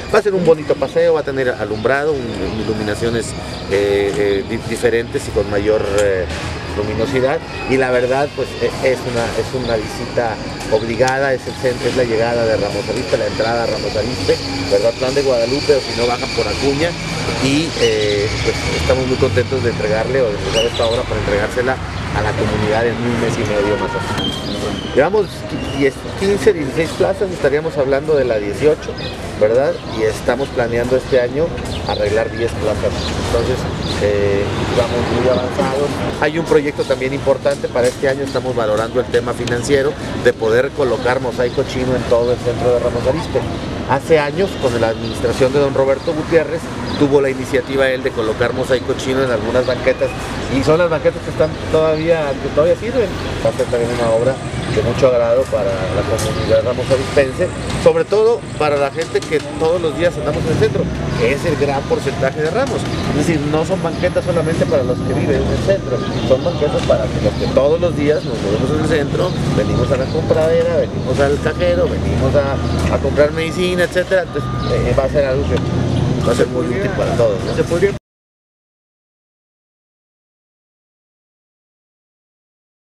Va a ser un bonito paseo, va a tener alumbrado, iluminaciones diferentes y con mayor luminosidad, y la verdad pues es una visita obligada, es la llegada de Ramos Arizpe, la entrada a Ramos Arizpe, ¿verdad? Plan de Guadalupe, o si no bajan por Acuña, y pues estamos muy contentos de entregarle, o de empezar esta obra para entregársela a la comunidad en un mes y medio más o menos. Llevamos 15, 16 plazas, estaríamos hablando de la 18, ¿verdad? Y estamos planeando este año arreglar 10 plazas. Entonces, vamos muy avanzados. Hay un proyecto también importante para este año, estamos valorando el tema financiero de poder colocar mosaico chino en todo el centro de Ramos Arizpe. Hace años, con la administración de don Roberto Gutiérrez, tuvo la iniciativa él de colocar mosaico chino en algunas banquetas, y son las banquetas que todavía sirven. Va a ser también una obra de mucho agrado para la comunidad ramos arizpense, sobre todo para la gente que todos los días andamos en el centro, que es el gran porcentaje de Ramos. Es decir, no son banquetas solamente para los que viven en el centro, son banquetas para los que todos los días nos movemos en el centro, venimos a la compradera, venimos al cajero, venimos a comprar medicina, etcétera. Entonces va a ser algo que va a ser muy útil para todos, ¿no?